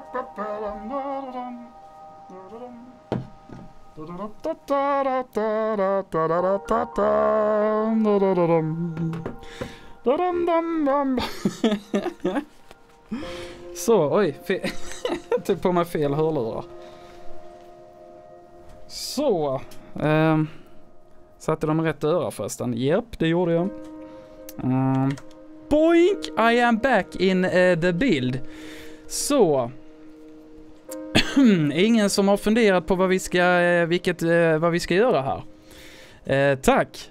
Så, oj, typ på mig fel hörlurar. Så, satte de rätt öra förresten. Japp, det gjorde jag. Boink, I am back in the build. Så. Ingen som har funderat på vad vi ska, vad vi ska göra här. Tack.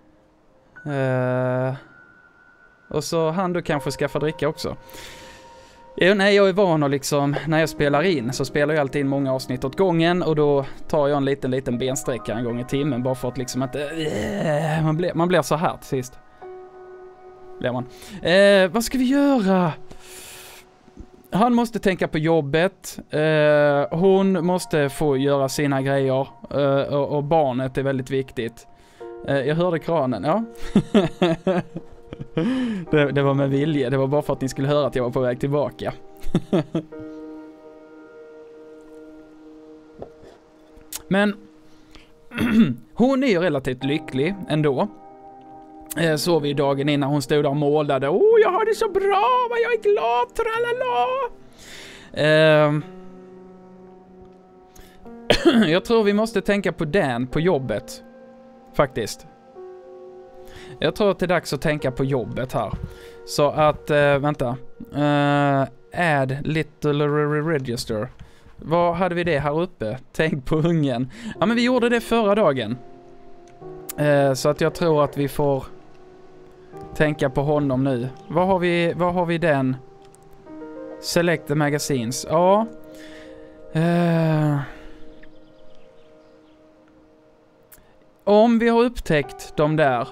Och så han då kanske skaffa dricka också. Nej, jag är van att liksom, när jag spelar in så spelar jag alltid in många avsnitt åt gången, och då tar jag en liten bensträcka en gång i timmen bara för att liksom inte man blir så här till sist. Blir man. Vad ska vi göra? Han måste tänka på jobbet. Hon måste få göra sina grejer. Och barnet är väldigt viktigt. Jag hörde kranen, ja. Det var med vilje. Det var bara för att ni skulle höra att jag var på väg tillbaka. Men hon är ju relativt lycklig ändå. Så vi dagen innan hon stod där och målade. Jag har det så bra, vad jag är glad, tralala. Jag tror vi måste tänka på Dan på jobbet. Faktiskt. Jag tror att det är dags att tänka på jobbet här. Så att, vänta. Add little register. Vad hade vi det här uppe? Tänk på ungen. Ja, men vi gjorde det förra dagen. Så att jag tror att vi får tänka på honom nu. Vad har vi den? Select the magazines. Ja. Om vi har upptäckt de där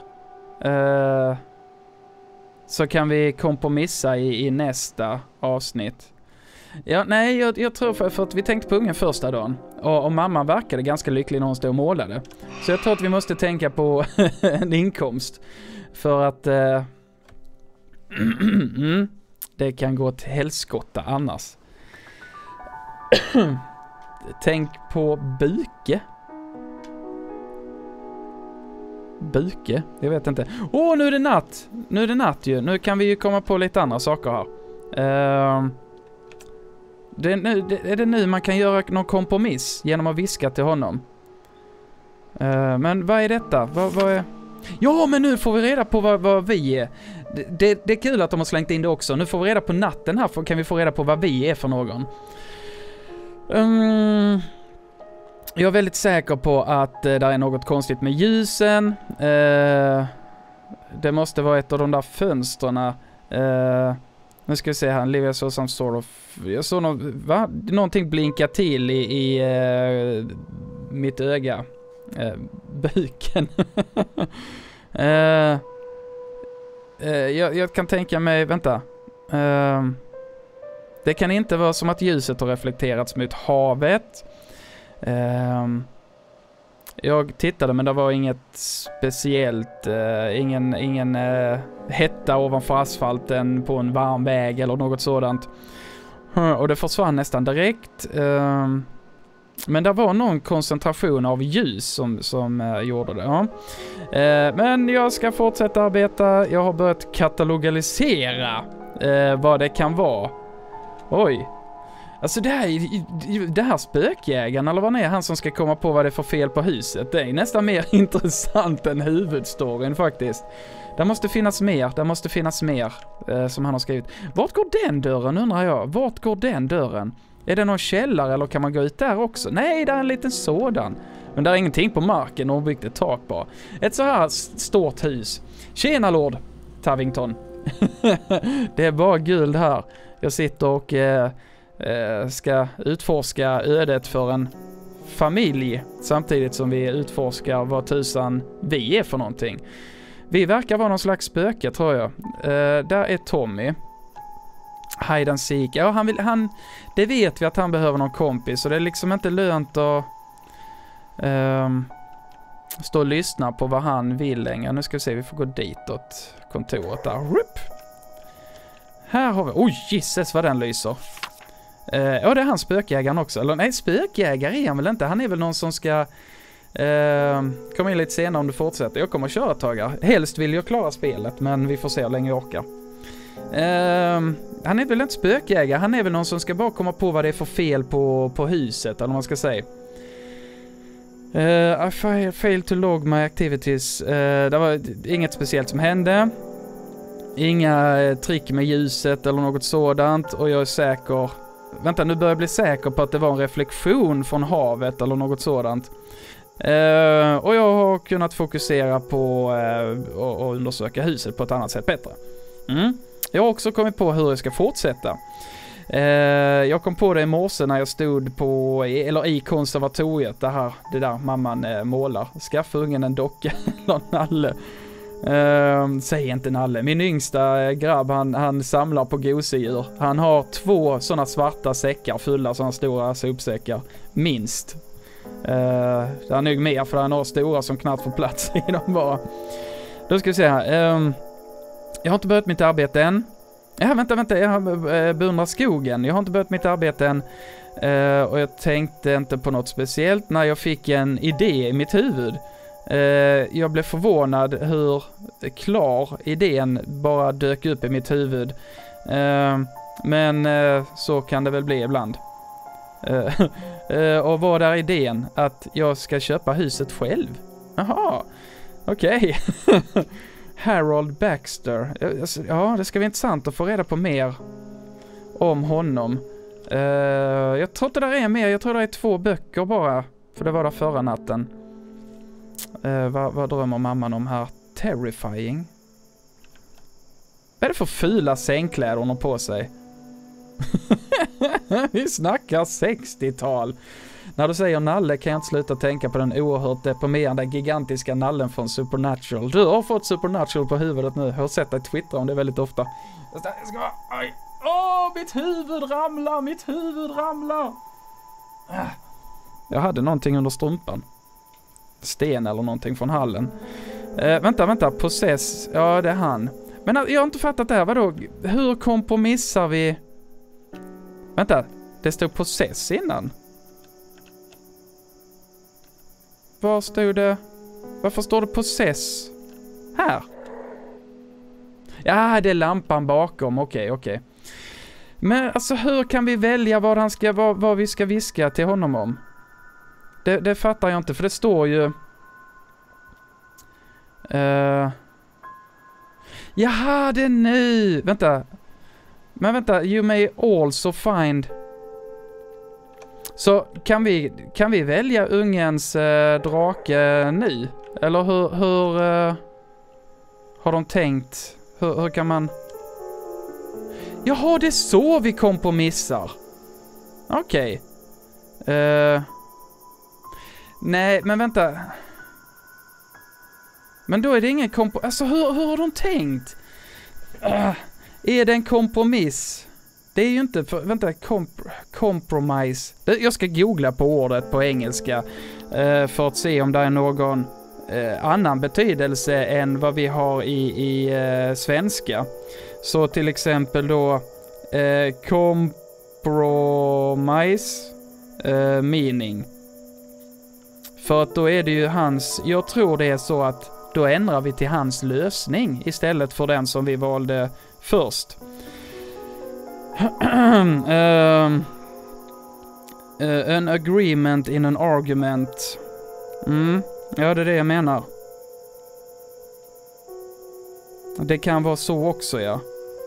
så kan vi kompromissa i nästa avsnitt. Ja, nej, jag tror för att vi tänkte på ungen första dagen. Och mamma verkade ganska lycklig när hon stod och målade. Så jag tror att vi måste tänka på en inkomst. För att det kan gå till helskotta annars. Tänk på Buke. Buke? Jag vet inte. Nu är det natt. Nu är det natt ju. Nu kan vi ju komma på lite andra saker här. Är det nu man kan göra någon kompromiss genom att viska till honom? Men vad är detta? Vad är... Ja, men nu får vi reda på vad vi är. Det är kul att de har slängt in det också. Nu får vi reda på natten här. Kan vi få reda på vad vi är för någon? Jag är väldigt säker på att det är något konstigt med ljusen. Det måste vara ett av de där fönsterna. Nu ska vi se här. Jag såg some sort of... Jag såg någonting blinka till i mitt öga. Buken. Jag kan tänka mig... Vänta. Det kan inte vara som att ljuset har reflekterats mot havet. Jag tittade, men det var inget speciellt. Ingen hetta ovanför asfalten på en varm väg eller något sådant. Och det försvann nästan direkt. Men det var någon koncentration av ljus som gjorde det. Ja. Men jag ska fortsätta arbeta. Jag har börjat katalogisera vad det kan vara. Oj. Alltså det här spökjägaren, eller vad är han som ska komma på vad det är för fel på huset? Det är nästan mer intressant än huvudstoryn faktiskt. Det måste finnas mer som han har skrivit. Vart går den dörren, undrar jag? Vart går den dörren? Är det någon källare eller kan man gå ut där också? Nej, det är en liten sådan. Men det är ingenting på marken och byggt ett tak bara. Ett så här stort hus. Tjena Lord Tavington. Det är bara guld här. Jag sitter och ska utforska ödet för en familj samtidigt som vi utforskar vad tusan vi är för någonting. Vi verkar vara någon slags spöke, tror jag. Där är Tommy. Hide and seek. Ja, det vet vi att han behöver någon kompis, och det är liksom inte lönt att stå och lyssna på vad han vill längre. Nu ska vi se, vi får gå ditåt kontoret där. Rup. Här har vi... Oj, Jesus vad den lyser. Ja, det är han spökjägaren också. Eller nej, spökjägare är han väl inte. Han är väl någon som ska komma in lite senare om du fortsätter. Jag kommer att köra ett tag. Helst vill jag klara spelet, men vi får se hur länge jag orkar. Han är väl inte spökjägare. Han är väl någon som ska bara komma på vad det är för fel på huset, eller vad man ska säga. I failed to log my activities. Det var inget speciellt som hände. Inga trick med ljuset eller något sådant. Och jag är säker... Vänta, nu börjar jag bli säker på att det var en reflektion från havet eller något sådant. Och jag har kunnat fokusera på att undersöka huset på ett annat sätt bättre. Jag har också kommit på hur jag ska fortsätta. Jag kom på det i morse när jag stod i konservatoriet. Det där mamman målar. Skaffa ungen en docka eller nalle. Säg inte nalle. Min yngsta grabb, han samlar på gosedjur. Han har 2 såna svarta säckar fulla, såna stora sopsäckar. Minst. Det är nog mer, för han har stora som knappt får plats i dem bara. Då ska vi se här. Jag har inte börjat mitt arbete än. Vänta. Jag har beundrat skogen. Jag har inte börjat mitt arbete än. Och jag tänkte inte på något speciellt när jag fick en idé i mitt huvud. Jag blev förvånad hur klar idén bara dök upp i mitt huvud. Men så kan det väl bli ibland. Och vad är idén? Att jag ska köpa huset själv? Jaha, okej. Harold Baxter. Ja, det ska bli intressant att få reda på mer om honom. Jag tror inte det är mer. Jag tror det är 2 böcker bara. För det var där förra natten. Vad drömmer mamman om här? Terrifying. Vad är det för fula sängkläder hon har på sig? Vi snackar 60-tal. När du säger nalle kan jag inte sluta tänka på den oerhört deprimerande gigantiska nallen från Supernatural. Du har fått Supernatural på huvudet nu. Jag har sett dig twittra om det väldigt ofta. Jag ska bara... mitt huvud ramlar! Jag hade någonting under strumpan. Sten eller någonting från hallen. Vänta. Possess. Ja, det är han. Men jag har inte fattat det här. Vadå? Hur kompromissar vi... Vänta. Det stod possess innan. Var stod det? Varför står det possess? Här. Ja, det är lampan bakom. Okej. Men alltså, hur kan vi välja vad vi ska viska till honom om? Det fattar jag inte, för det står ju... Jaha, det är nu! Vänta, you may also find... Så kan vi välja ungens drake nu? Eller hur har de tänkt? Hur kan man... Jaha, det är så vi kompromissar. Okej. Nej, men vänta. Men då är det ingen kompromiss. Alltså, hur har de tänkt? Är det en kompromiss? Det är ju inte... Vänta, compromise. Jag ska googla på ordet på engelska för att se om det är någon annan betydelse än vad vi har i svenska. Så till exempel då compromise meaning. För att då är det ju hans... Jag tror det är så att då ändrar vi till hans lösning istället för den som vi valde först. An agreement in an argument. Ja, det är det jag menar. Det kan vara så också, ja.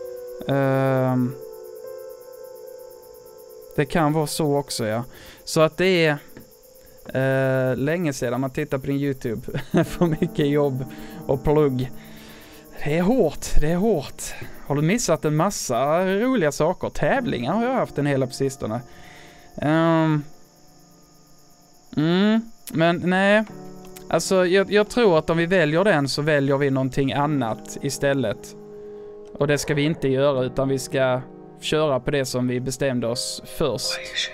Det kan vara så också, ja. Så att det är länge sedan man tittar på din YouTube. För mycket jobb och plugg. Det är hårt. Har du missat en massa roliga saker? Tävlingar har jag haft en hel på sistone. Men nej. Alltså jag tror att om vi väljer den så väljer vi någonting annat istället. Och det ska vi inte göra, utan vi ska köra på det som vi bestämde oss först.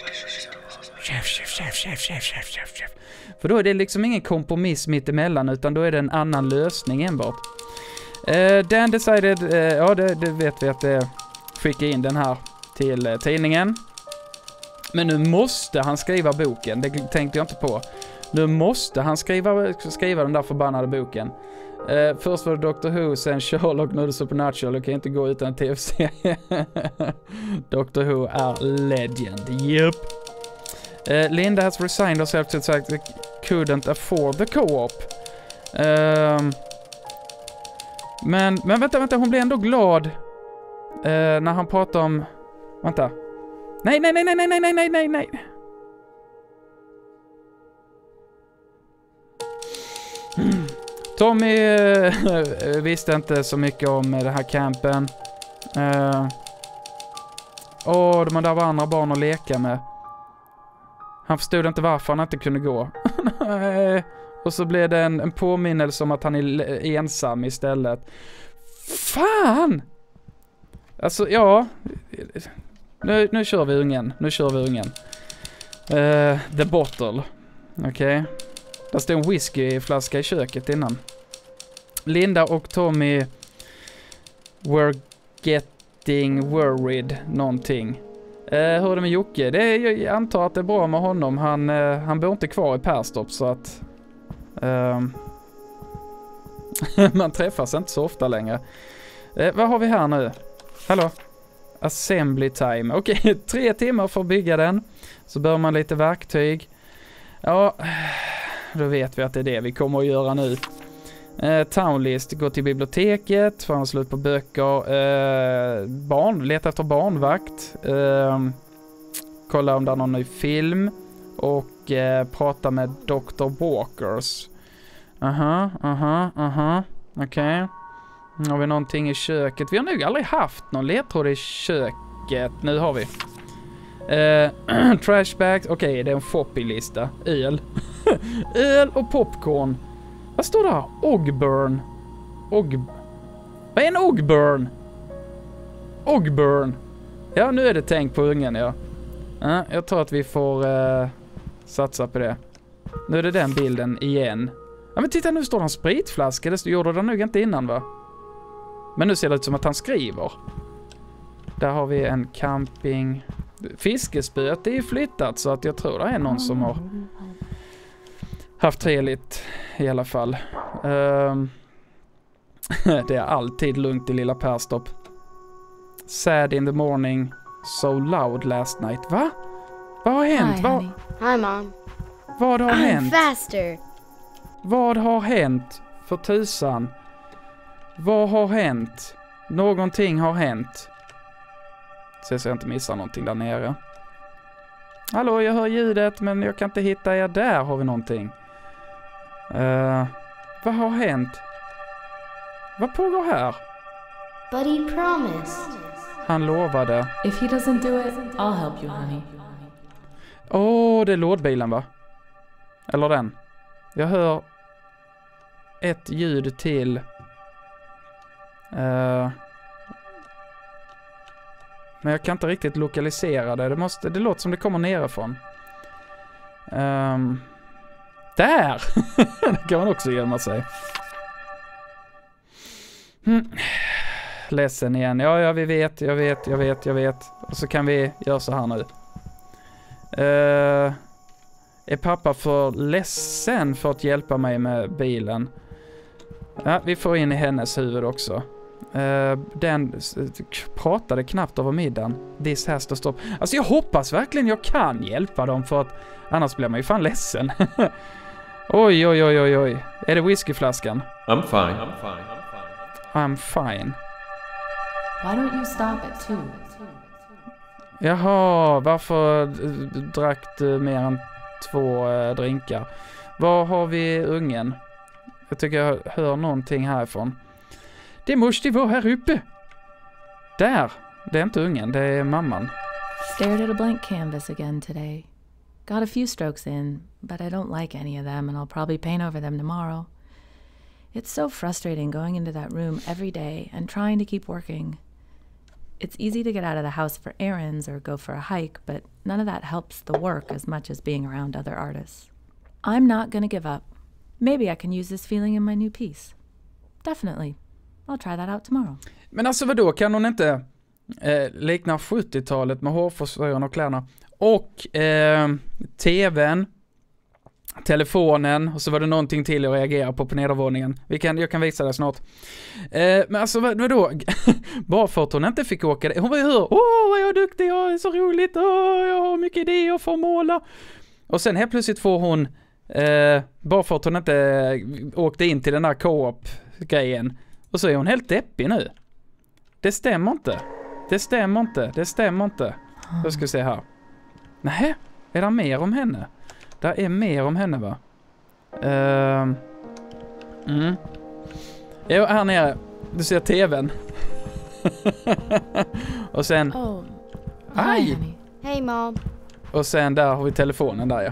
Chef. För då är det liksom ingen kompromiss mitt emellan, utan då är det en annan lösning enbart. Dan decided, ja det vet vi att det skickar in den här till tidningen. Men nu måste han skriva boken. Det tänkte jag inte på. Nu måste han skriva den där förbannade boken. Först var det Doctor Who, sen Sherlock, nu är det Supernatural. Det kan inte gå utan en tv-serie. Doctor Who är legend. Yep. Linda has resigned herself to the fact that couldn't afford the co-op. Men vänta, hon blir ändå glad när han pratar om... Vänta. Nej. Tommy visste inte så mycket om den här campen. De där var andra barn att leka med. Han förstod inte varför han inte kunde gå. Och så blev det en påminnelse om att han är ensam istället. Fan! Alltså, ja. Nu kör vi ungen. The bottle. Okej. Där står en whiskyflaska i köket innan. Linda och Tommy were getting worried någonting. Hur är det med Jocke? Jag antar att det är bra med honom. Han bor inte kvar i Perstorp så att man träffas inte så ofta längre. Vad har vi här nu? Hallå? Assembly time. Okej, 3 timmar för att bygga den. Så behöver man lite verktyg. Ja, då vet vi att det är det vi kommer att göra nu. Townlist, gå till biblioteket, få slut på böcker. Leta efter barnvakt. Kolla om det är någon ny film. Och prata med Dr. Walkers. Okej. Har vi någonting i köket? Vi har nog aldrig haft någon ledtråd i köket. Nu har vi. Trashbags. Okej, det är en floppy-lista. Öl. Öl och popcorn. Vad står där? Ogburn. Vad är en ogburn? Ogburn. Ja, nu är det tänkt på ungen, ja. Jag tror att vi får satsa på det. Nu är det den bilden igen. Ja, men titta, nu står det en spritflaska. Det gjorde det nog inte innan, va? Men nu ser det ut som att han skriver. Där har vi en camping. Fiskespöet är flyttat så att jag tror det är någon som har haft trevligt i alla fall. Det är alltid lugnt i lilla Perstorp. Sad in the morning, so loud last night. Va? Vad har hänt? Hi, Mom. Vad har hänt? Faster. Vad har hänt? För tusan. Vad har hänt? Någonting har hänt. Så jag inte missar någonting där nere. Hallå, jag hör ljudet men jag kan inte hitta er. Där har vi någonting. Vad har hänt? Vad pågår här? But he promised. Han lovade. If he doesn't do it, I'll help you, honey. Det är lådbilen, va? Eller den. Jag hör ett ljud till. Men jag kan inte riktigt lokalisera det. Det låter som det kommer nerifrån. Där! Det kan man också gömma sig. Ledsen igen. Ja, vi vet. Jag vet. Och så kan vi göra så här nu. Är pappa för ledsen för att hjälpa mig med bilen? Ja, vi får in i hennes huvud också. Den pratade knappt över middagen. This has to stop. Alltså jag hoppas verkligen jag kan hjälpa dem, för att annars blir man ju fan ledsen. Oj. Är det whiskyflaskan? I'm fine. I'm fine. Why don't you stop at 2? Jaha, varför drack du mer än 2 drinkar? Var har vi ungen? Jag tycker jag hör någonting härifrån. Det måste vara här uppe. Där. Det är inte ungen, det är mamman. Stared at a blank canvas again today. Got a few strokes in, but I don't like any of them and I'll probably paint over them tomorrow. It's so frustrating going into that room every day and trying to keep working. It's easy to get out of the house for errands or go for a hike, but none of that helps the work as much as being around other artists. I'm not gonna give up. Maybe I can use this feeling in my new piece. Definitely. I'll try that out tomorrow. Men alltså vadå, kan hon inte... Liknar 70-talet med hårfrisören och kläderna. Och tvn, telefonen, och så var det någonting till jag reagerade på nedervåningen. Jag kan visa det snart. Men alltså vadå? Bara för att hon inte fick åka det. Hon var ju vad jag är duktig, jag är så roligt, jag har mycket idéer för att måla. Och sen helt plötsligt får hon, bara för att hon inte åkte in till den där co-op-grejen. Och så är hon helt deppig nu. Det stämmer inte. Jag ska se här. Nej, är det mer om henne? Det är mer om henne, va? Jo, här nere. Du ser tvn. Och sen... Hi, honey. Hey, Mom. Och sen där har vi telefonen där, ja.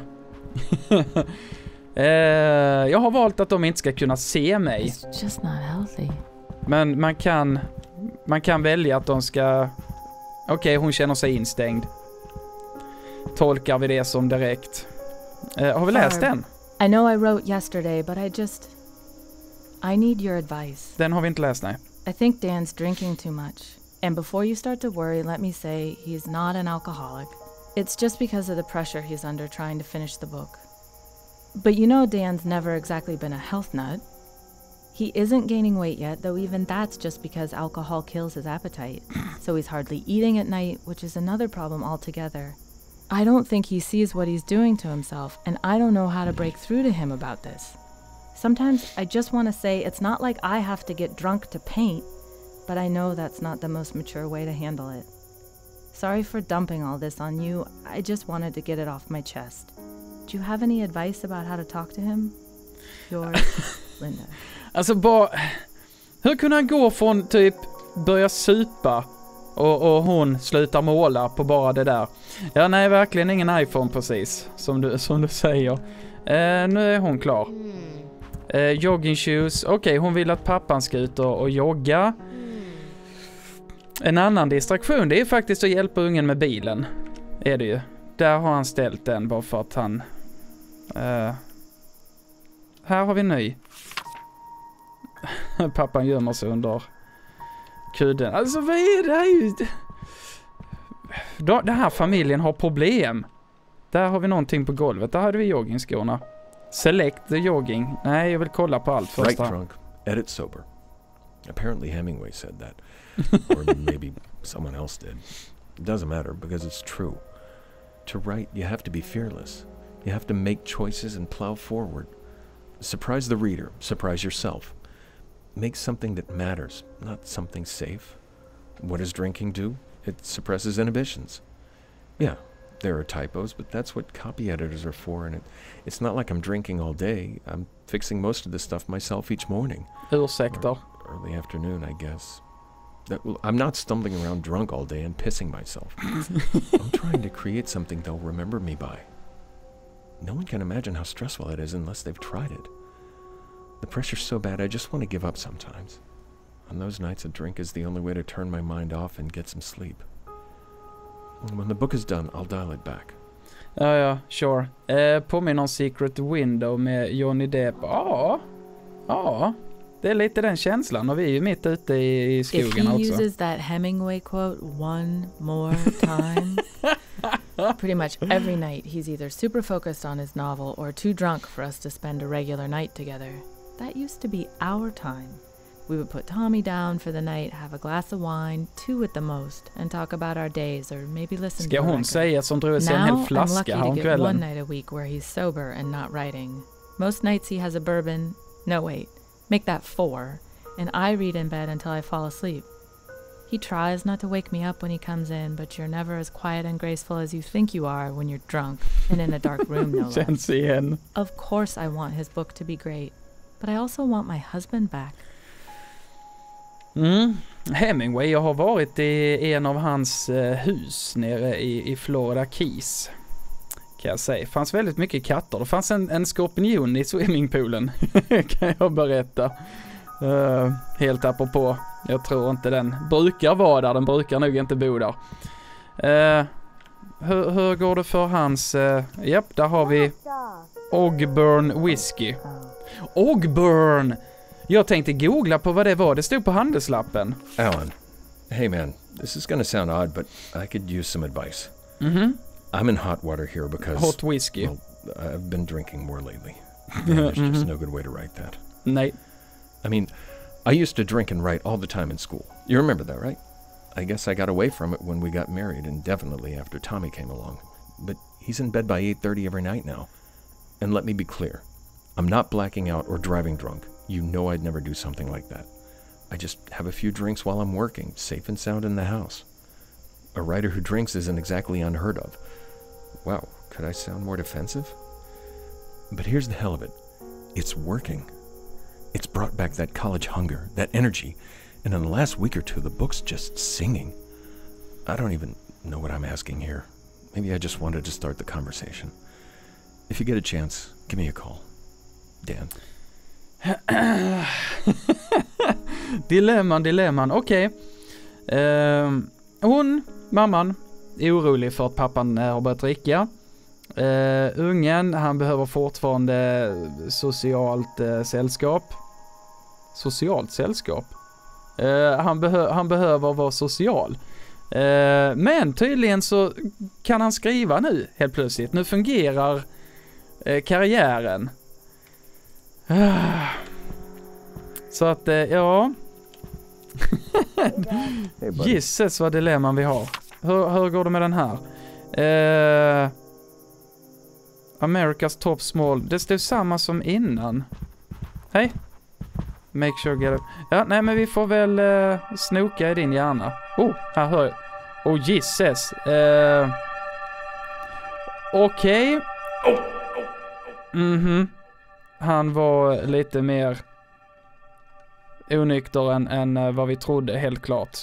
Jag har valt att de inte ska kunna se mig. It's just not healthy. Men man kan välja att de ska... Okej, hon känner sig instängd. Tolkar vi det som direkt. Har vi läst den? I know I wrote yesterday, but I need your advice. Den har vi inte läst, nej. I think Dan's drinking too much. And before you start to worry, let me say he's not an alcoholic. It's just because of the pressure he's under trying to finish the book. But you know Dan's never exactly been a health nut. He isn't gaining weight yet, though even that's just because alcohol kills his appetite. So he's hardly eating at night, which is another problem altogether. I don't think he sees what he's doing to himself, and I don't know how to break through to him about this. Sometimes I just want to say it's not like I have to get drunk to paint, but I know that's not the most mature way to handle it. Sorry for dumping all this on you. I just wanted to get it off my chest. Do you have any advice about how to talk to him? Yours, Linda. Alltså bara... Hur kunde han gå från typ börja supa och hon slutar måla på bara det där? Ja, nej, verkligen ingen iPhone precis, som du säger. Nu är hon klar. Jogging shoes. Okej, hon vill att pappan ska ut och jogga. En annan distraktion, det är faktiskt att hjälpa ungen med bilen. Är det ju. Där har han ställt den bara för att han... Här har vi ny. Pappan gömmer sig under kudden. Alltså vad är det här? Den här familjen har problem. Där har vi någonting på golvet. Där hade vi joggingskorna. Select the jogging. Nej, jag vill kolla på allt först. Write drunk, edit sober. Apparently Hemingway said that. Or maybe someone else did. It doesn't matter because it's true. To write, you have to be fearless. You have to make choices and plow forward. Surprise the reader. Surprise yourself. Make something that matters, not something safe. What does drinking do? It suppresses inhibitions. Yeah, there are typos, but that's what copy editors are for, and it's not like I'm drinking all day. I'm fixing most of the stuff myself each morning. Ursäkter. Early afternoon, I guess. I'm not stumbling around drunk all day and pissing myself. I'm trying to create something they'll remember me by. No one can imagine how stressful it is unless they've tried it. The pressure's so bad I just want to give up sometimes. On those nights a drink is the only way to turn my mind off and get some sleep. And when the book is done, I'll dial it back. Ja, sure. Påminner om Secret Window med Johnny Depp. Ja. Det är lite den känslan och vi är ju mitt ute i skogen också. If he uses that Hemingway quote one more time, pretty much every night he's either super focused on his novel or too drunk for us to spend a regular night together. That used to be our time. We would put Tommy down for the night, have a glass of wine, 2 at the most, and talk about our days or maybe listen to a record. Ska hon säga som drog sig en hel flaska Now I'm lucky to get kvällen? one night a week where he's sober and not writing. Most nights he has a bourbon. No, wait. Make that 4. And I read in bed until I fall asleep. He tries not to wake me up when he comes in, but you're never as quiet and graceful as you think you are when you're drunk and in a dark room, no less. Känns igen. Of course I want his book to be great, but I also want my husband back. Hemingway, jag har varit i en av hans hus nere i Florida Keys. Kan jag säga. Det fanns väldigt mycket katter. Det fanns en skorpion i swimmingpoolen. Kan jag berätta. Helt apropå. Jag tror inte den brukar vara där. Den brukar nog inte bo där. Hur går det för hans... Japp, där har vi Ogburn Whiskey. Ogburn! Jag tänkte googla på vad det var. Det stod på handelslappen. Alan, hey man, This is going to sound odd, but I could use some advice. Mhm. I'm in hot water here because... Hot whiskey. Well, I've been drinking more lately. There's just no good way to write that. Nej. I mean, I used to drink and write all the time in school. You remember that, right? I guess I got away from it when we got married and definitely after Tommy came along. But he's in bed by 8:30 every night now. And let me be clear. I'm not blacking out or driving drunk. You know I'd never do something like that. I just have a few drinks while I'm working, safe and sound in the house. A writer who drinks isn't exactly unheard of. Wow, could I sound more defensive? But here's the hell of it. It's working. It's brought back that college hunger, that energy, and in the last week or two, the book's just singing. I don't even know what I'm asking here. Maybe I just wanted to start the conversation. If you get a chance, give me a call. Dan. Dilemman. Okej. Mamman, är orolig för att pappan har börjat dricka. Ungen, han behöver fortfarande socialt sällskap. Socialt sällskap? Han behöver vara social. Men tydligen så kan han skriva nu helt plötsligt. Nu fungerar karriären. Så att, ja. Gisses vad dilemman vi har. Hur går det med den här? America's Top Small. Det står samma som innan. Hej. Make sure get it. Ja, nej men vi får väl snoka i din hjärna. Här hör jag. Gisses. Okej. Han var lite mer onykter än vad vi trodde, helt klart.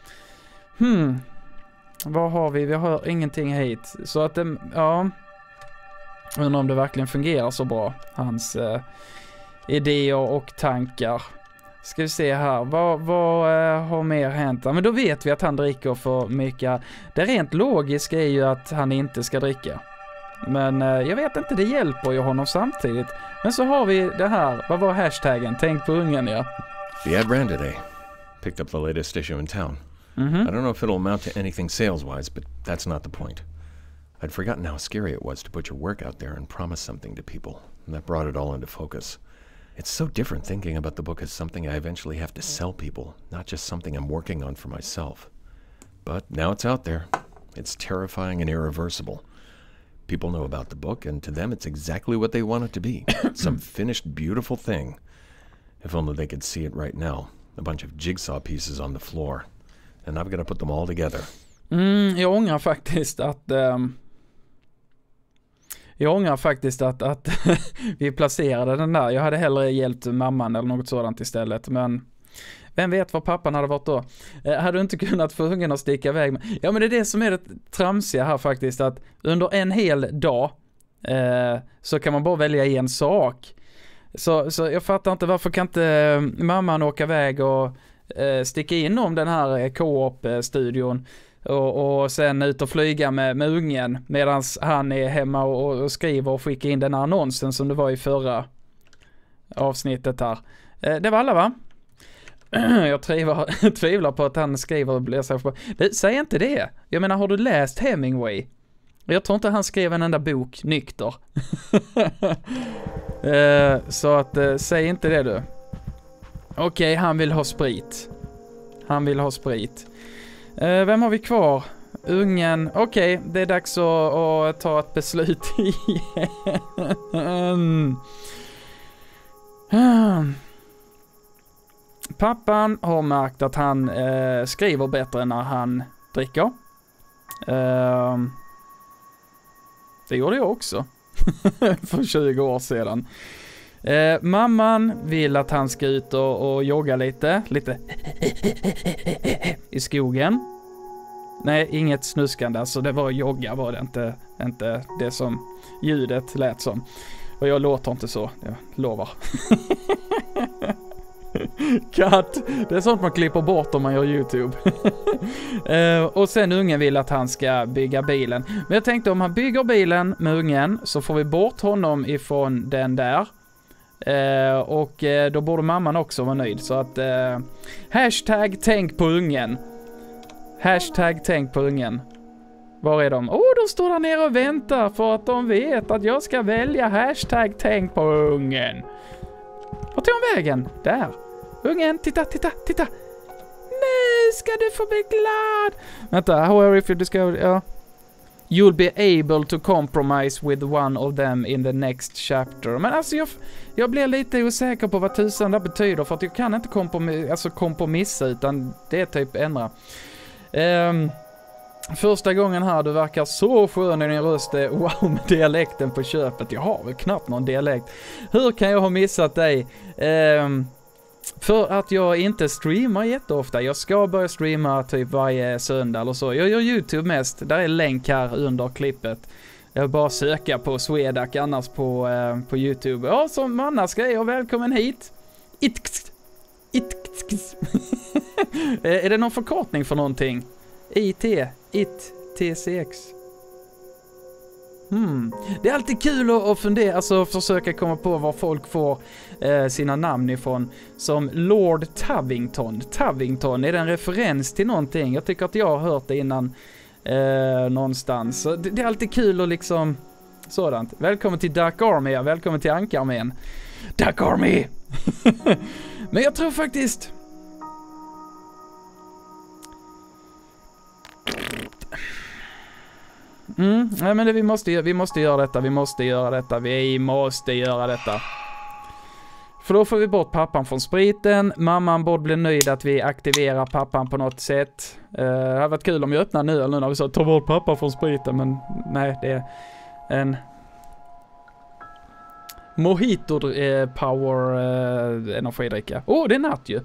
Vad har vi? Vi har ingenting hit. Så att det, ja. Undrar om det verkligen fungerar så bra. Hans idéer och tankar. Ska vi se här. Vad har mer hänt? Ja, men då vet vi att han dricker för mycket. Det rent logiska är ju att han inte ska dricka. Men jag vet inte, det hjälper ju honom samtidigt. Men så har vi det här. Vad var hashtaggen? Tänk på ungen, ja. The ad ran today. Picked up the latest issue in town. I don't know if it'll amount to anything sales-wise, but that's not the point. I'd forgotten how scary it was to put your work out there and promise something to people, and that brought it all into focus. It's so different thinking about the book as something I eventually have to sell people, not just something I'm working on for myself. But now it's out there. It's terrifying and irreversible. People know about the book, and to them it's exactly what they want it to be. Some finished, beautiful thing. If only they could see it right now. A bunch of jigsaw pieces on the floor. And I've got to put them all together. Jag ångrar faktiskt att vi placerade den där. Jag hade hellre hjälpt mamman eller något sådant istället. Men vem vet vad pappan hade varit då? Hade du inte kunnat få ungen att sticka iväg? Ja, men det är det som är det tramsiga här faktiskt. Att under en hel dag så kan man bara välja en sak. Så jag fattar inte, varför kan inte mamman åka iväg och sticka in om den här co-op-studion och sen ut och flyga med ungen medan han är hemma och skriver och skickar in den här annonsen som det var i förra avsnittet här. Det var alla, va? Jag tvivlar på att han skriver och blir så bra. Säg inte det. Jag menar, har du läst Hemingway? Jag tror inte han skrev en enda bok nykter. Så att säg inte det, du. Okej, han vill ha sprit. Vem har vi kvar? Ungen. Okej, det är dags att ta ett beslut igen. Pappan har märkt att han skriver bättre när han dricker. Det gjorde jag också. För 20 år sedan. Mamman vill att han ska ut och jogga lite i skogen. Nej, inget snuskande. Alltså det var jogga, var det inte det som ljudet lät som. Och jag låter inte så, jag lovar. Katt. Det är sånt man klipper bort om man gör YouTube. Och sen ungen vill att han ska bygga bilen. Men jag tänkte, om han bygger bilen med ungen så får vi bort honom ifrån den där. Och då borde mamman också vara nöjd. Så att hashtag tänk på ungen. Hashtag tänk på ungen. Var är de? De står där nere och väntar för att de vet att jag ska välja hashtag tänk på ungen. Vart tog hon vägen? Där. Ungen, titta. Nej, ska du få bli glad? Vänta, however if you discover... Ja. You'll be able to compromise with one of them in the next chapter. Men alltså jag blir lite osäker på vad tusan det betyder, för att jag kan inte kompromissa, utan det är typ ändra. Första gången här, du verkar så skön i din röst. Wow, med dialekten på köpet. Jag har väl knappt någon dialekt. Hur kan jag ha missat dig? För att jag inte streamar jätteofta. Jag ska börja streama typ varje söndag eller så. Jag gör YouTube mest. Där är länk här under klippet. Jag bara söka på Swedac annars på YouTube. Ja, som annars grejer. Välkommen hit. Är det någon förkortning för någonting? TCX. Det är alltid kul att fundera, alltså försöka komma på var folk får sina namn ifrån. Som Lord Tavington. Tavington, är det en referens till någonting? Jag tycker att jag har hört det innan någonstans. Så det är alltid kul och liksom sådant. Välkommen till Dark Army, välkommen till Ankarmen. Dark Army! Men jag tror faktiskt... Nej, men vi måste göra detta. För då får vi bort pappan från spriten. Mamman borde bli nöjd att vi aktiverar pappan på något sätt. Det hade varit kul om jag öppnar nu eller när vi sa ta bort pappan från spriten, men nej, det är en mojito power energidricka. Det är natt ju.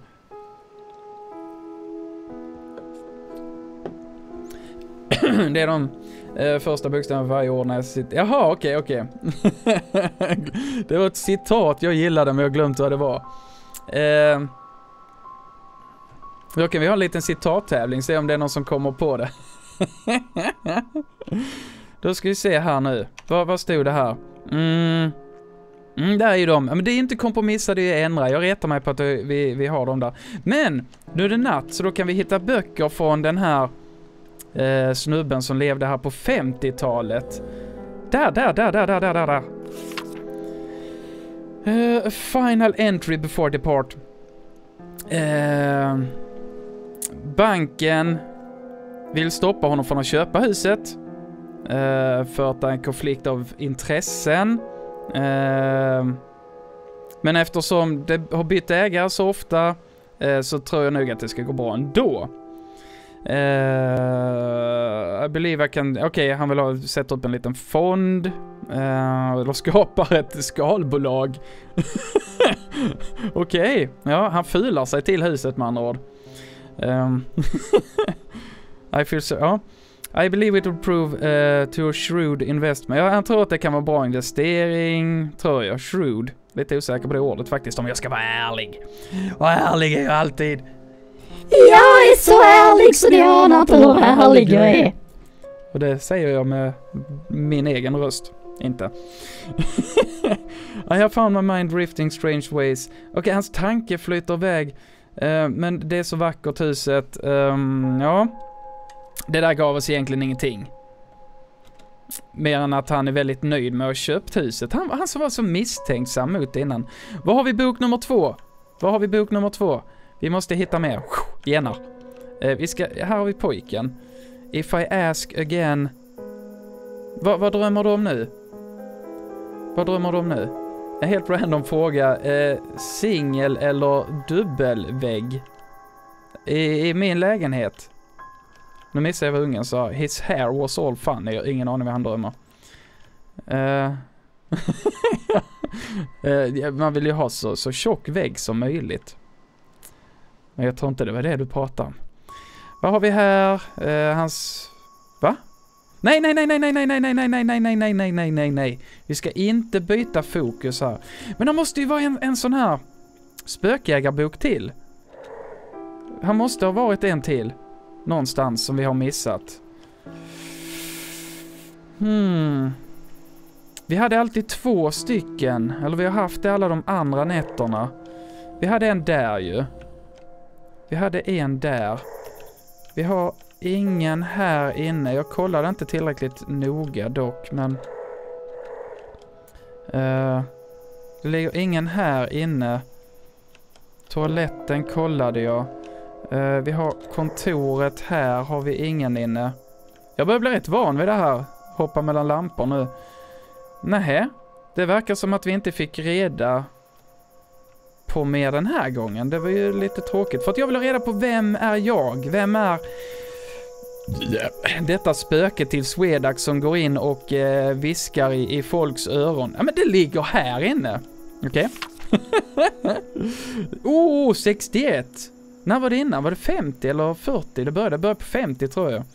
Det är de första bokstäverna varje år när jag sitter... Jaha, okej. Det var ett citat jag gillade, men jag glömde vad det var. Då kan vi ha en liten citattävling, se om det är någon som kommer på det. Då ska vi se här nu. Vad stod det här? Där är ju de. Men det är inte kompromissa, det är ändra. Jag retar mig på att vi har dem där. Men nu är det natt, så då kan vi hitta böcker från den här snubben som levde här på 50-talet. Där. Final entry before depart. Banken vill stoppa honom från att köpa huset för att det är en konflikt av intressen. Men eftersom det har bytt ägare så ofta så tror jag nog att det ska gå bra ändå. I believe I can... Okej, han vill sätta upp en liten fond. Eller skapar ett skalbolag. Okej, ja, han fylar sig till huset med andra ord. I feel so... Ja. I believe it will prove to a shrewd investment. Jag tror att det kan vara bra investering. Tror jag, shrewd. Lite osäker på det ordet faktiskt, om jag ska vara ärlig. Och ärlig är jag alltid. Jag är så ärlig så ni anar inte hur ärlig jag är. Och det säger jag med min egen röst. Inte. I have found my mind drifting strange ways. Okej, hans tanke flyter iväg. Men det är så vackert huset. Ja. Det där gav oss egentligen ingenting. Mer än att han är väldigt nöjd med att ha köpt huset. Han som var så misstänksam mot innan. Vad har vi bok nummer 2? Vi måste hitta mer. Genar. Här har vi pojken. If I ask again. Vad drömmer du om nu? En helt random fråga. Singel eller dubbelvägg? I min lägenhet. Nu missade jag vad ungen sa. His hair was all fun. Jag har ingen aning vad han drömmer. Man vill ju ha så tjock vägg som möjligt. Men jag tror inte det var det du pratade om. Vad har vi här? Hans... Va? Nej. Vi ska inte byta fokus här. Men det måste ju vara en sån här spökjägarbok till. Han måste ha varit en till. Någonstans som vi har missat. Vi hade alltid 2 stycken. Eller vi har haft det alla de andra nätterna. Vi hade en där ju. Vi hade en där. Vi har ingen här inne. Jag kollade inte tillräckligt noga dock, men... det ligger ingen här inne. Toaletten kollade jag. Vi har kontoret här. Har vi ingen inne. Jag börjar bli rätt van vid det här. Hoppa mellan lampor nu. Nähä. Det verkar som att vi inte fick reda på mer den här gången. Det var ju lite tråkigt. För att jag vill ha reda på vem är jag? Vem är detta spöke till Swedax som går in och viskar i folks öron? Ja, men det ligger här inne. Okej. 61. När var det innan? Var det 50 eller 40? Det började på 50 tror jag.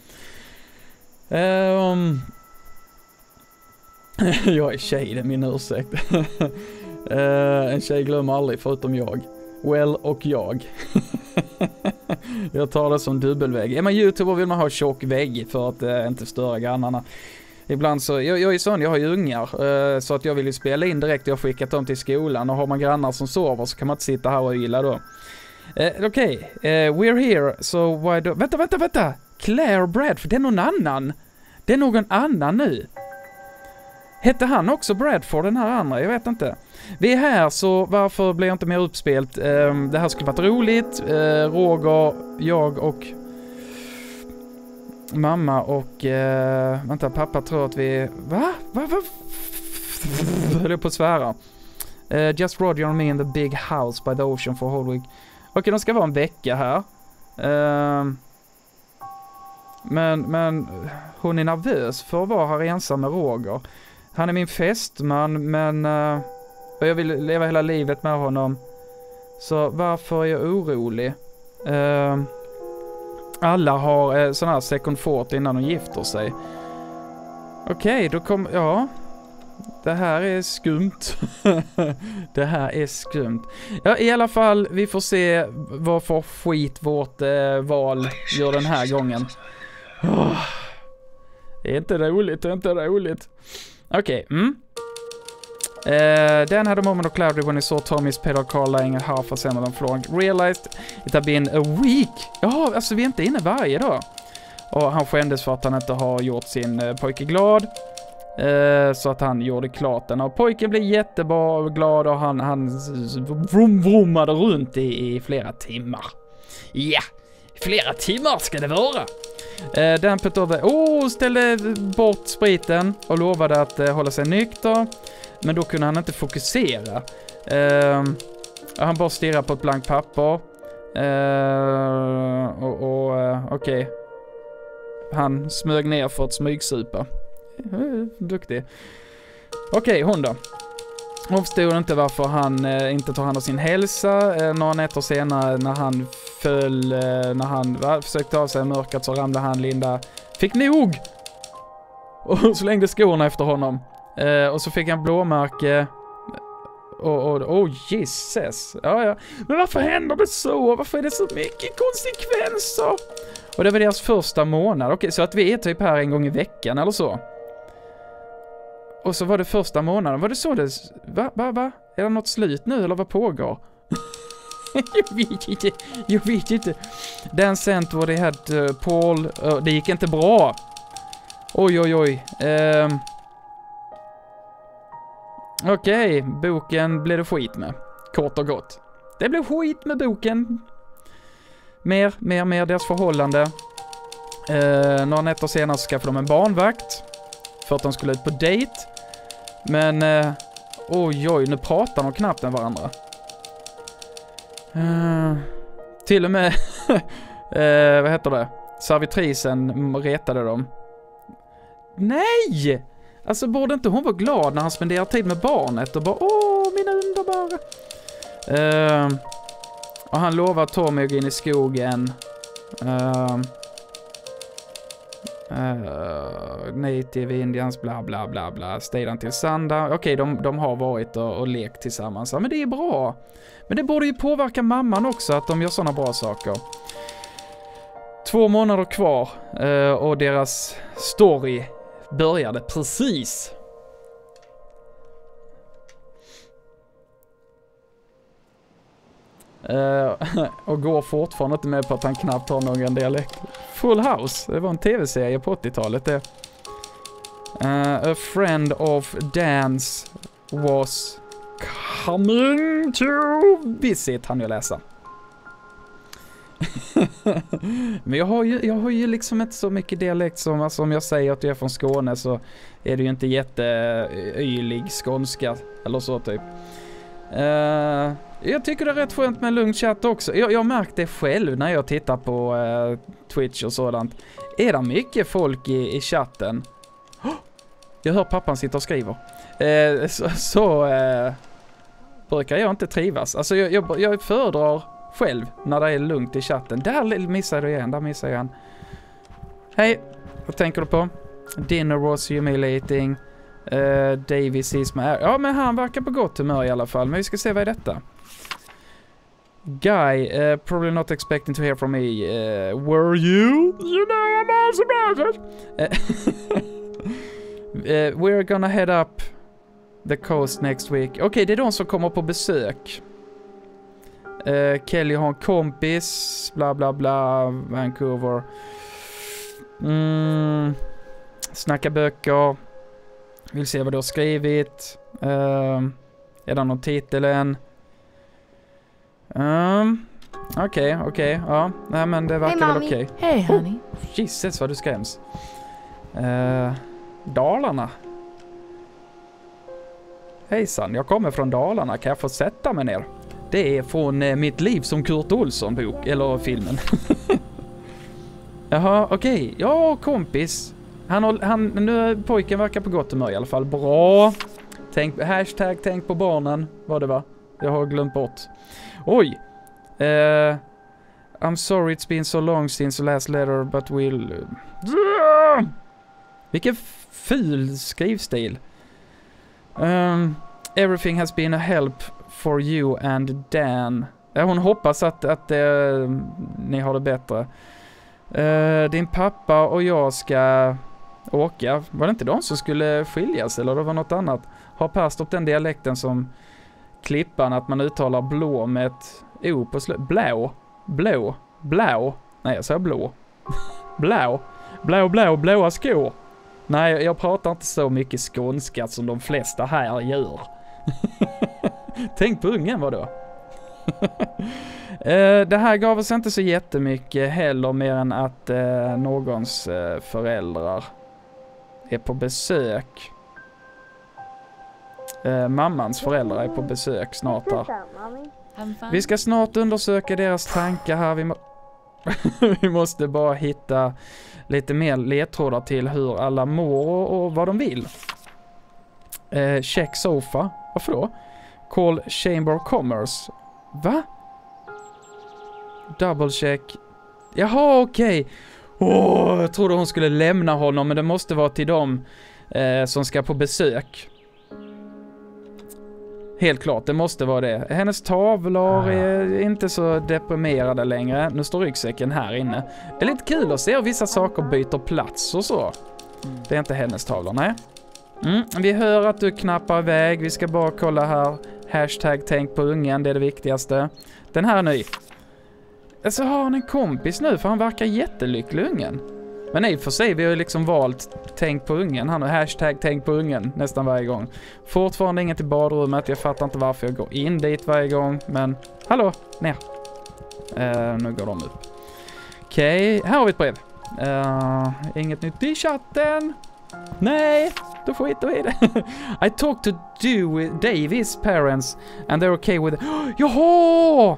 Jag är tjej, det är min ursäkt. En tjej glömmer aldrig förutom jag. Well och jag. Jag tar det som dubbelvägg. Är man YouTuber vill man ha tjock vägg för att inte störa grannarna. Ibland så, jag är sån, jag har ju ungar. Så att jag vill ju spela in direkt. Jag har skickat dem till skolan. Och har man grannar som sover så kan man inte sitta här och gilla då. Okej, we're here. So why do... Vänta. Claire Bradford, det är någon annan. Det är någon annan nu. Hette han också Bradford, den här andra? Jag vet inte. Vi är här, så varför blir jag inte mer uppspelt? Det här skulle varit roligt. Roger, jag och mamma och... vänta, pappa tror att vi... Va? Höll jag på att svära. Just Roger and me in the big house by the ocean for a whole week. Okej, de ska vara en vecka här. Men hon är nervös för att vara här ensam med Roger. Han är min fästman, men jag vill leva hela livet med honom. Så varför är jag orolig? Alla har sån här second thought innan de gifter sig. Okej, då kommer... Ja. Det här är skumt. Det här är skumt. Ja, i alla fall, vi får se vad för skit vårt val gör den här gången. Det är inte roligt. Okej, Then had a moment of clarity when he saw Tommy's pedal car lying half assembled on floor. Realized it had been a week. Ja, alltså vi är inte inne varje dag. Och han skämdes för att han inte har gjort sin pojke glad. Så att han gjorde klart den. Och pojken blev jättebra glad och han vrommade runt i flera timmar. Ja, flera timmar ska det vara. Den ställde bort spriten och lovade att hålla sig nykter. Men då kunde han inte fokusera. Han bara stirrade på ett blankt papper. Okej. Han smög ner för att smygsupa. Duktig. Okej, hon då. Hon förstod inte varför han inte tar hand om sin hälsa. Några nätter senare när han föll, när han försökte ta sig i mörkret så ramlade han. Linda fick nog och slängde skorna efter honom. Och så fick han blåmärke. Jesus. Ja. Men varför händer det så? Varför är det så mycket konsekvenser? Och det var deras första månad. Okej, så att vi är typ här en gång i veckan eller så. Och så var det första månaden. Var det så det... Va? Är det något slut nu eller vad pågår? Jag vet inte. Den sent var det had Paul... det gick inte bra. Oj. Okej, boken blev det skit med. Kort och gott. Det blev skit med boken. Mer deras förhållande. Några nätter senare skaffade de en barnvakt. För att de skulle ut på dejt. Men nu pratar de knappt med varandra. Till och med vad heter det? Servitrisen retade dem. Nej! Alltså borde inte hon vara glad när han spenderar tid med barnet och bara mina underbara. Och han lovar Tommy att gå in i skogen. Native Indians bla bla bla bla. Stayed till Sanda. Okej, de har varit och lekt tillsammans. Ja, men det är bra. Men det borde ju påverka mamman också att de gör såna bra saker. 2 månader kvar och deras story började precis. Och går fortfarande inte med på att han knappt har någon dialekt. Full House, det var en tv-serie på 80-talet det. A friend of Dan's was coming to visit, han jag läsa. Men jag har ju liksom inte så mycket dialekt som, alltså, om jag säger att du är från Skåne så är det ju inte jätteylig skånska eller så typ. Jag tycker det är rätt skönt med en lugn chatt också. Jag märkt det själv när jag tittar på Twitch och sådant. Är det mycket folk i chatten? Jag hör pappan sitta och skriver. Så brukar jag inte trivas. Alltså jag föredrar själv när det är lugnt i chatten. Där missar jag igen. Hej, vad tänker du på? Dinner was humiliating. Davis is my... Ja, men han verkar på gott humör i alla fall. Men vi ska se vad är detta. Guy, probably not expecting to hear from me. Were you? You know I'm also about it. We're gonna head up the coast next week. Okej, det är de som kommer på besök. Kelly har en kompis. Bla bla bla. Vancouver. Snacka böcker. Vill se vad du har skrivit. Är det någon titel än? Okej. Ja, nej, men det verkar väl okej. Hey, honey. Jesus, vad du skräms. Dalarna. Hejsan, jag kommer från Dalarna. Kan jag få sätta mig ner? Det är från Mitt liv som Kurt Olsson bok, eller filmen. Jaha, okej. Ja, kompis. Nu pojken verkar på gott humör i alla fall. Bra. Tänk på barnen. Vad det var. Jag har glömt bort. Oj. I'm sorry it's been so long since the last letter, but we'll... Vilken ful skrivstil. Everything has been a help for you and Dan. Hon hoppas att ni har det bättre. Din pappa och jag ska åka. Var det inte de som skulle skiljas eller det var något annat? Har Per stått den dialekten som Klippan, att man uttalar blå med ett o på slutet? Blå. Nej, jag säger blå. Blåa skor. Nej, jag pratar inte så mycket skånska som de flesta här gör. Tänk på ungen, vadå? Det här gav oss inte så jättemycket heller, mer än att någons föräldrar är på besök. Mammans föräldrar är på besök snart här. Vi ska snart undersöka deras tankar här. Vi måste bara hitta lite mer ledtrådar till hur alla mår och vad de vill. Check sofa. Varför då? Call Chamber of Commerce. Va? Double check. Jaha, okej. Jag trodde hon skulle lämna honom, men det måste vara till dem som ska på besök. Helt klart, det måste vara det. Hennes tavlor är inte så deprimerade längre. Nu står ryggsäcken här inne. Det är lite kul att se hur vissa saker byter plats och så. Det är inte hennes tavlor, nej. Vi hör att du knappar iväg. Vi ska bara kolla här. Hashtag tänk på ungen, det är det viktigaste. Den här är ny. Så har han en kompis nu, för han verkar jättelycklig, ungen. Men nej, för sig, vi har ju liksom valt tänk på ungen. Han har hashtag tänk på ungen nästan varje gång. Fortfarande inget i badrummet. Jag fattar inte varför jag går in dit varje gång. Men, hallå, ner. Nu går de upp. Okej, här har vi ett brev. Inget nytt i chatten. Nej, då skiter vi i det. I talked to Davis parents and they're okay with it. Jaha!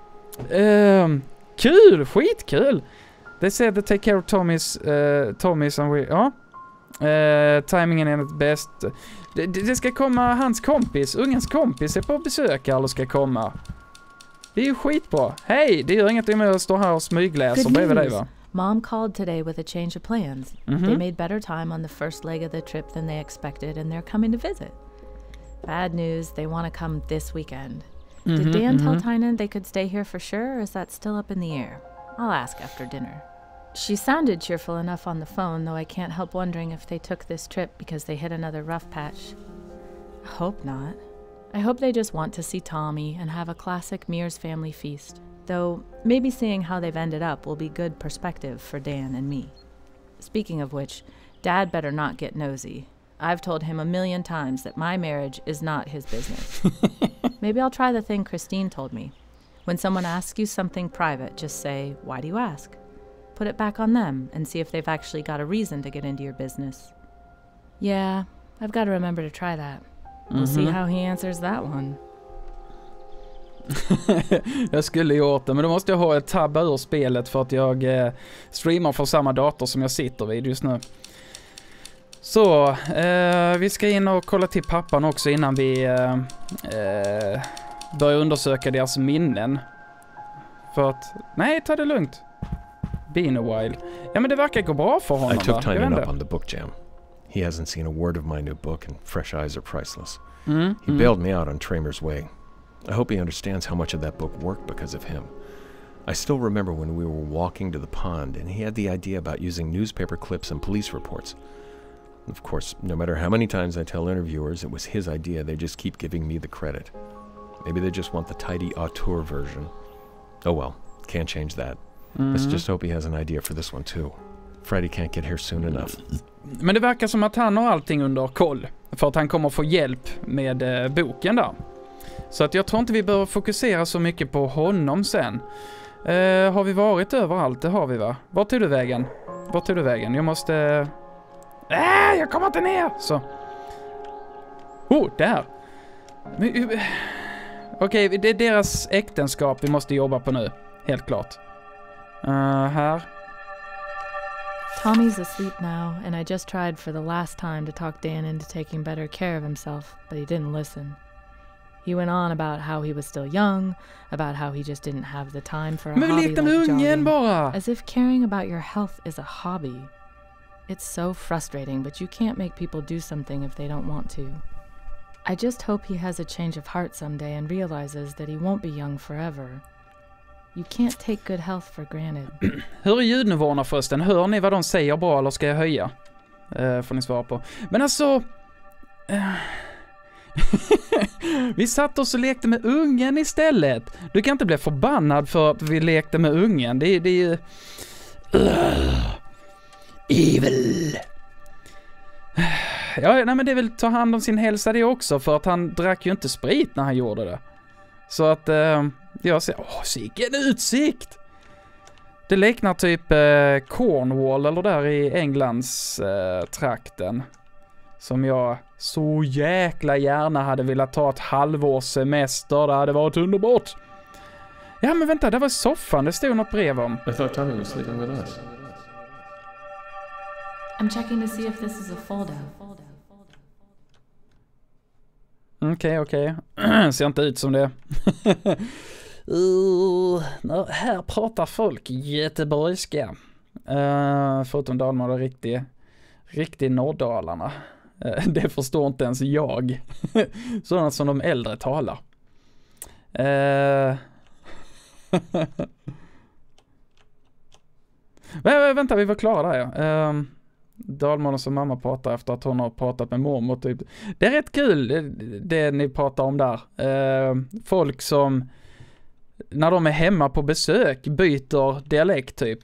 Kul, skitkul. They said to take care of Tommy's and we... Ja. Timingen är det bäst. Det ska komma hans kompis. Ungens kompis är på besök eller ska komma. Det är ju skitbra. Hej, det gör inget med att stå här och smygläsa bredvid dig, va? Mom called today with a change of plans. They made better time on the first leg of the trip than they expected, and they're coming to visit. Bad news, they want to come this weekend. Did Dan tell Tynan they could stay here for sure, or is that still up in the air? I'll ask after dinner. She sounded cheerful enough on the phone, though I can't help wondering if they took this trip because they hit another rough patch. I hope not. I hope they just want to see Tommy and have a classic Mears family feast, though maybe seeing how they've ended up will be good perspective for Dan and me. Speaking of which, Dad better not get nosy. I've told him 1,000,000 times that my marriage is not his business. Maybe I'll try the thing Christine told me. When someone asks you something private, just say, "Why do you ask?" Put it back on them and see if they've actually got a reason to get into your business. Yeah, I've got to remember to try that. We'll see how he answers that one. Jag skulle gjort det, men då måste jag ha ett tabba ur spelet för att jag streamar från samma dator som jag sitter vid just nu. Så, vi ska in och kolla till pappan också innan vi börjar undersöka deras minnen. För att, nej, ta det lugnt. Been a while. Ja, men det verkar gå bra för honom. I took Tynan up on the book jam. He hasn't seen a word of my new book, and fresh eyes are priceless. He bailed me out on Tramer's Way. I hope he understands how much of that book worked because of him. I still remember when we were walking to the pond, and he had the idea about using newspaper clips and police reports. Of course, no matter how many times I tell interviewers it was his idea, they just keep giving me the credit. Maybe they just want the tidy auteur version. Oh well, can't change that. Let's just hope he has an idea for this one too. Friday can't get here soon enough. Men det verkar som att han har allting under koll. För att han kommer få hjälp med boken där. Så att jag tror inte vi behöver fokusera så mycket på honom sen. Har vi varit överallt? Det har vi, va? Vart tog du vägen? Vart tog du vägen? Jag måste... jag kommer inte ner! Så. Där! Okej, det är deras äktenskap vi måste jobba på nu. Helt klart. Här. Tommy's asleep now, and I just tried for the last time to talk Dan into taking better care of himself, but he didn't listen. He went on about how he was still young, about how he just didn't have the time for a hobby like jogging, bara. as if caring about your health is a hobby. It's so frustrating, but you can't make people do something if they don't want to. I just hope he has a change of heart someday and realizes that he won't be young forever. You can't take good health for granted. Hur är ljudnivåerna förresten? Hör ni vad de säger bra eller ska jag höja? Får ni svara på. Men alltså... vi satt oss och lekte med ungen istället. Du kan inte bli förbannad för att vi lekte med ungen. Det är ju... evil. Ja, nej, men det vill ta hand om sin hälsa det också. För att han drack ju inte sprit när han gjorde det. Så att... jag ser... sicken utsikt! Det liknar typ Cornwall eller där i Englands trakten. Som jag så jäkla gärna hade velat ta ett halvårs semester. Det hade varit underbart. Ja, men vänta, det var soffan. Det stod något brev om. I thought Tommy was sleeping with us. I'm checking to see if this is a fold-out. Okej. Ser inte ut som det. Här pratar folk göteborgska. Förutom Dalmål och riktig Norrdalarna. Det förstår inte ens jag. Sådana som de äldre talar. Vänta, vi var klara där, ja. Dalmål som mamma pratar efter att hon har pratat med mormor typ. Det är rätt kul det ni pratar om där. Folk som när de är hemma på besök byter dialekt typ.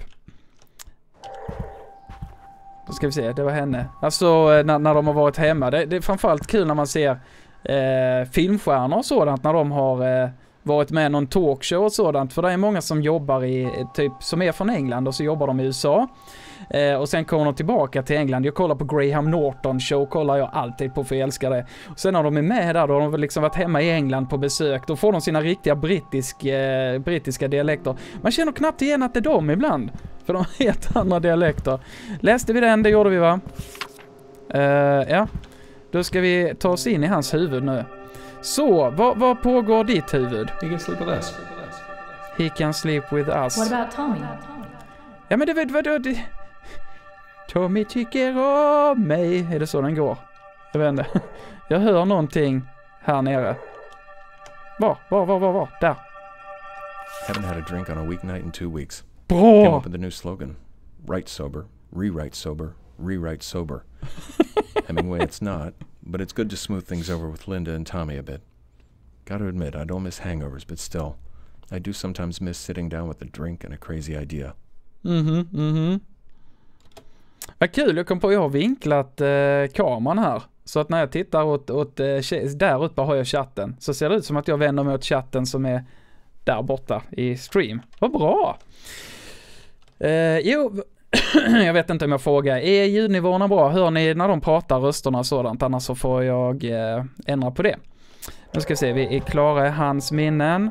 Då ska vi se, det var henne. Alltså när de har varit hemma. Det är framförallt kul när man ser filmstjärnor och sådant när de har varit med i någon talkshow och sådant. För det är många som jobbar i typ som är från England och så jobbar de i USA. Och sen kommer de tillbaka till England. Jag kollar på Graham Norton show, kollar jag alltid på för jag älskar det. Och sen när de är med där, då har de väl liksom varit hemma i England på besök. Då får de sina riktiga brittiska dialekter. Man känner knappt igen att det är dem ibland. För de har helt andra dialekter. Läste vi den? Det gjorde vi, va? Ja. Då ska vi ta oss in i hans huvud nu. Så, vad pågår ditt huvud? He can sleep with us. He can sleep with us. What about Tommy? Ja, men det vet vad Tommy tycker om mig. Är det så den går? Jag vet inte. Jag hör någonting här nere. Var? Där. Haven't had a drink on a weeknight in 2 weeks. Bra! Came up with a new slogan. Write sober, rewrite sober, rewrite sober. Hemingway it's not, but it's good to smooth things over with Linda and Tommy a bit. Gotta admit, I don't miss hangovers, but still, I do sometimes miss sitting down with a drink and a crazy idea. Vad kul, jag kom på att jag har vinklat kameran här. Så att när jag tittar åt där uppe har jag chatten. Så ser det ut som att jag vänder mig åt chatten som är där borta i stream. Vad bra! Jag vet inte om jag frågar. Är ljudnivåerna bra? Hör ni när de pratar rösterna och sådant? Annars så får jag ändra på det. Nu ska vi se, vi är klara i hans minnen.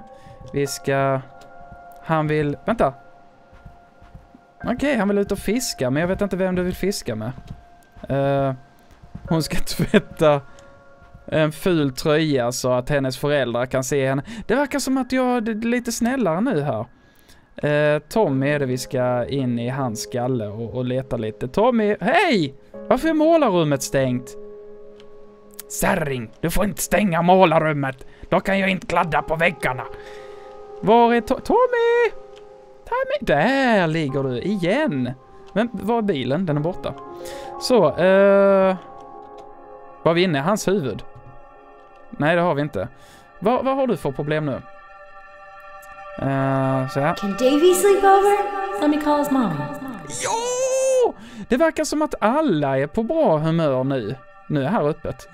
Han vill... Vänta! Okej, han vill ut och fiska, men jag vet inte vem du vill fiska med. Hon ska tvätta en ful tröja så att hennes föräldrar kan se henne. Det verkar som att jag är lite snällare nu här. Tommy är det vi ska in i hans skalle och leta lite. Tommy, hej! Varför är målarrummet stängt? Särring, du får inte stänga målarrummet. Då kan jag inte kladda på väggarna. Var är Tommy? Där ligger du igen. Men var är bilen? Den är borta. Så, var vi inne i hans huvud? Nej, det har vi inte. Vad har du för problem nu? Så här. Can Davy sleep over? Let me call his mom. Jo! Det verkar som att alla är på bra humör nu. Nu är här öppet.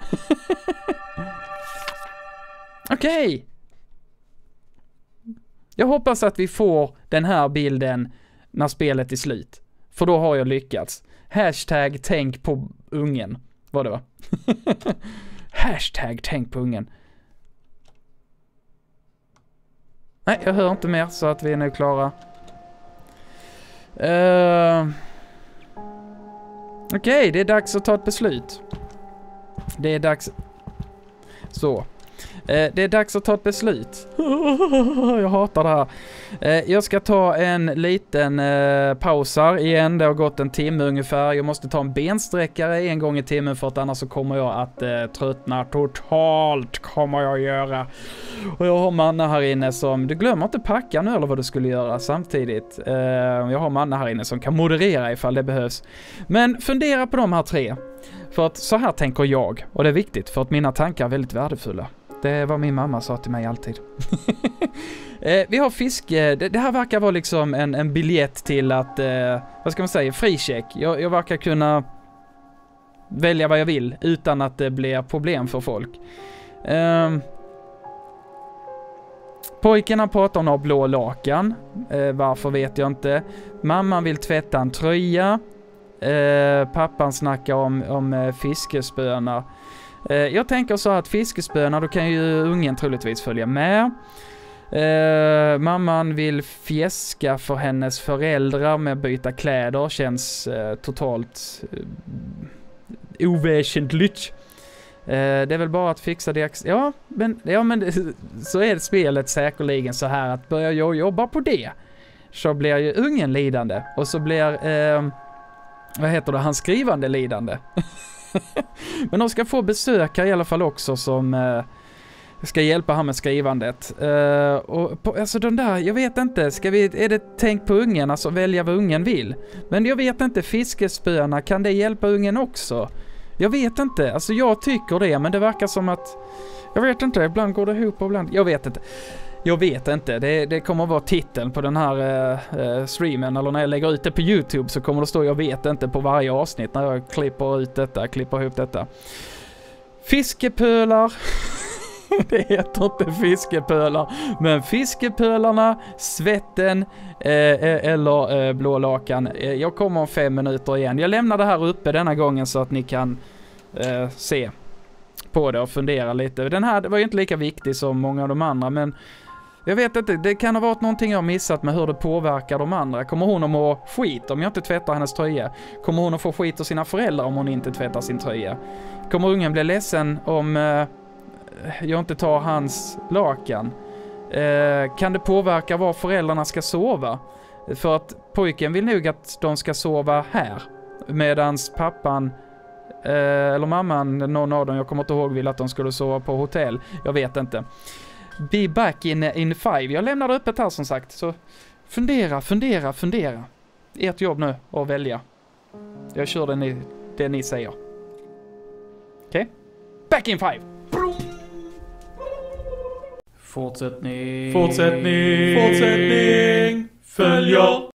Okej. Jag hoppas att vi får den här bilden när spelet är slut. För då har jag lyckats. Hashtag tänk på ungen. Vad det var? Hashtag tänk på ungen. Nej, jag hör inte mer så att vi är nu klara. Okej, det är dags att ta ett beslut. Det är dags... Så. Det är dags att ta ett beslut. Jag hatar det här. Jag ska ta en liten pausar igen. Det har gått en timme ungefär. Jag måste ta en bensträckare en gång i timmen för att annars så kommer jag att tröttna totalt. Kommer jag göra. Och jag har manna här inne som... Du glömmer inte packa nu eller vad du skulle göra samtidigt. Jag har manna här inne som kan moderera ifall det behövs. Men fundera på de här 3. För att så här tänker jag. Och det är viktigt för att mina tankar är väldigt värdefulla. Det är vad min mamma sa till mig alltid. Vi har fiske. Det här verkar vara liksom en biljett till att, vad ska man säga, fricheck. Jag verkar kunna välja vad jag vill utan att det blir problem för folk. Pojkarna pratar om några blå lakan. Varför vet jag inte. Mamman vill tvätta en tröja. Pappan snackar om fiskespöna. Jag tänker så att fiskespöna, då kan ju ungen troligtvis följa med. Mamman vill fjäska för hennes föräldrar med att byta kläder. Känns totalt oväsentligt. Det är väl bara att fixa det. Ja, men så är det spelet säkerligen så här att börjar jag jobba på det så blir ju ungen lidande. Och så blir, vad heter det, hans skrivande lidande. Men de ska få besökare i alla fall också som ska hjälpa han med skrivandet. Alltså den där, jag vet inte, är det tänk på ungen, alltså välja vad ungen vill. Men jag vet inte, fiskespöna, kan det hjälpa ungen också? Jag vet inte, alltså jag tycker det, men det verkar som att, jag vet inte, ibland går det ihop och ibland, jag vet inte, det kommer att vara titeln på den här streamen, eller när jag lägger ut det på YouTube så kommer det stå jag vet inte på varje avsnitt när jag klipper ihop detta. Fiskepölar. Det heter inte fiskepölar, men fiskepölarna, svetten eller blå lakan. Jag kommer om 5 minuter igen. Jag lämnar det här uppe denna gången så att ni kan se på det och fundera lite. Den här var ju inte lika viktig som många av de andra, men jag vet inte, det kan ha varit någonting jag har missat med hur det påverkar de andra. Kommer hon att må skit om jag inte tvättar hennes tröja? Kommer hon att få skit av sina föräldrar om hon inte tvättar sin tröja? Kommer ungen bli ledsen om jag inte tar hans lakan? Kan det påverka var föräldrarna ska sova? För att pojken vill nog att de ska sova här. Medans pappan eller mamman, någon av dem, jag kommer inte ihåg, vill att de skulle sova på hotell. Jag vet inte. Be back in 5. Jag lämnar det öppet här som sagt. Så fundera. Ert jobb nu att välja. Jag kör det ni säger. Okej? Back in 5. Fortsättning följer.